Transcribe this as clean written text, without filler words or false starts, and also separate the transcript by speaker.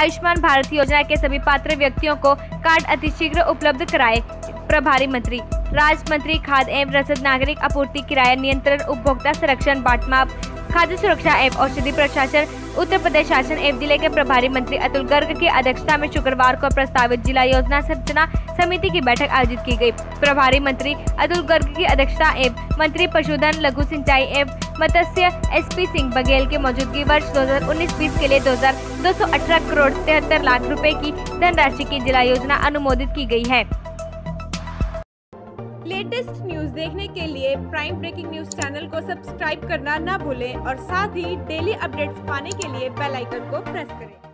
Speaker 1: आयुष्मान भारत योजना के सभी पात्र व्यक्तियों को कार्ड अतिशीघ्र उपलब्ध कराए। प्रभारी मंत्री राज्य मंत्री खाद्य एवं रसद नागरिक आपूर्ति किराया नियंत्रण उपभोक्ता संरक्षण बाटमाप खाद्य सुरक्षा एवं औषधि प्रशासन उत्तर प्रदेश शासन एवं जिले के प्रभारी मंत्री अतुल गर्ग की अध्यक्षता में शुक्रवार को प्रस्तावित जिला योजना संरचना समिति की बैठक आयोजित की गई। प्रभारी मंत्री अतुल गर्ग की अध्यक्षता एवं मंत्री पशुधन लघु सिंचाई एवं मत्स्य SP सिंह बघेल की मौजूदगी वर्ष 2019-20 के लिए 218 करोड़ 73 लाख रुपए की धनराशि की जिला योजना अनुमोदित की गई है।
Speaker 2: लेटेस्ट न्यूज देखने के लिए प्राइम ब्रेकिंग न्यूज चैनल को सब्सक्राइब करना ना भूलें और साथ ही डेली अपडेट्स पाने के लिए बेल आइकन को प्रेस करें।